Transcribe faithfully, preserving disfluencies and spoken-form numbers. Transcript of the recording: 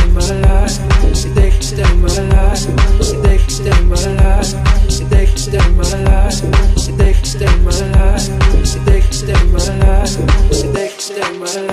my life. You take it, stay my life. You take it, stay my life. You take it, stay my life. You take it, stay my life. You take it, stay my life. You take it, stay my life.